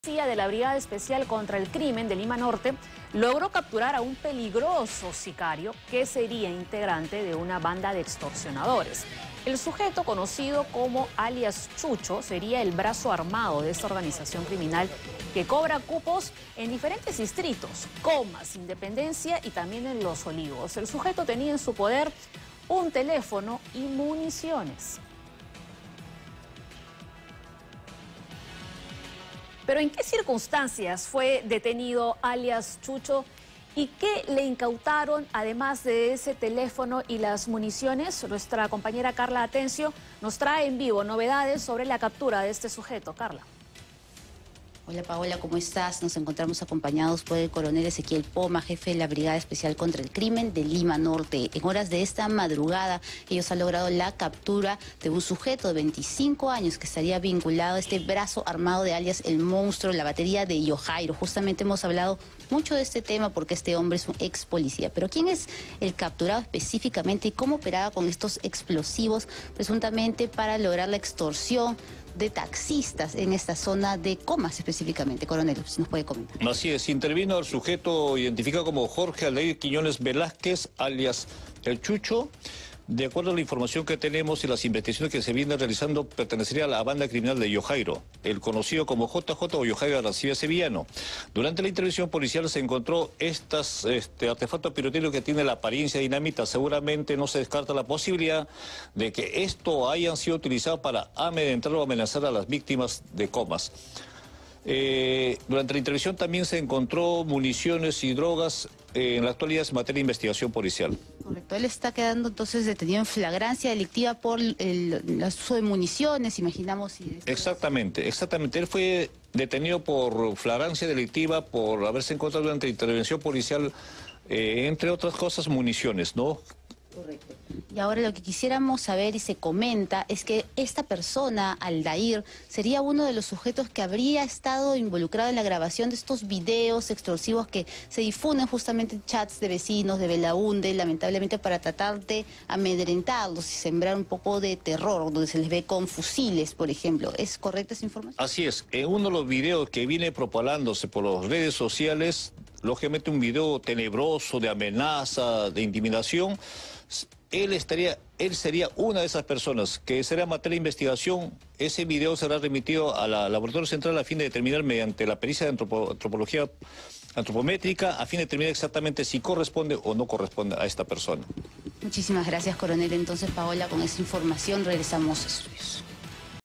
De la Brigada Especial contra el Crimen de Lima Norte logró capturar a un peligroso sicario que sería integrante de una banda de extorsionadores. El sujeto, conocido como alias Chucho, sería el brazo armado de esta organización criminal que cobra cupos en diferentes distritos, Comas, Independencia y también en Los Olivos. El sujeto tenía en su poder un teléfono y municiones. Pero ¿en qué circunstancias fue detenido alias Chucho y qué le incautaron además de ese teléfono y las municiones? Nuestra compañera Carla Atencio nos trae en vivo novedades sobre la captura de este sujeto. Carla. Hola Paola, ¿cómo estás? Nos encontramos acompañados por el coronel Ezequiel Poma, jefe de la Brigada Especial contra el Crimen de Lima Norte. En horas de esta madrugada, ellos han logrado la captura de un sujeto de 25 años que estaría vinculado a este brazo armado de alias El Monstruo, la batería de Yojairo. Justamente hemos hablado mucho de este tema porque este hombre es un ex policía. Pero ¿quién es el capturado específicamente y cómo operaba con estos explosivos presuntamente para lograr la extorsión de taxistas en esta zona de Comas específicamente? Coronel, si nos puede comentar. Así es, intervino el sujeto identificado como Jorge Aldair Quiñones Velázquez, alias El Chucho. De acuerdo a la información que tenemos y las investigaciones que se vienen realizando, pertenecería a la banda criminal de Yojairo, el conocido como JJ o Yojairo Arancibia Sevillano. Durante la intervención policial se encontró artefacto pirotécnico que tiene la apariencia de dinamita. Seguramente no se descarta la posibilidad de que esto hayan sido utilizado para amedrentar o amenazar a las víctimas de Comas. Durante la intervención también se encontró municiones y drogas. En la actualidad es materia de investigación policial. Correcto, él está quedando entonces detenido en flagrancia delictiva por el uso de municiones, imaginamos. Exactamente. Él fue detenido por flagrancia delictiva por haberse encontrado durante la intervención policial, entre otras cosas, municiones, ¿no? Correcto. Y ahora lo que quisiéramos saber y se comenta es que esta persona, Aldair, sería uno de los sujetos que habría estado involucrado en la grabación de estos videos extorsivos que se difunden justamente en chats de vecinos de Belaúnde, lamentablemente para tratar de amedrentarlos y sembrar un poco de terror, donde se les ve con fusiles, por ejemplo. ¿Es correcta esa información? Así es. En uno de los videos que viene propagándose por las redes sociales, lógicamente un video tenebroso de amenaza, de intimidación. Él sería una de esas personas que será materia de investigación. Ese video será remitido a la Laboratorio Central a fin de determinar mediante la pericia de antropología antropométrica, a fin de determinar exactamente si corresponde o no corresponde a esta persona. Muchísimas gracias, coronel. Entonces, Paola, con esa información regresamos a estudios.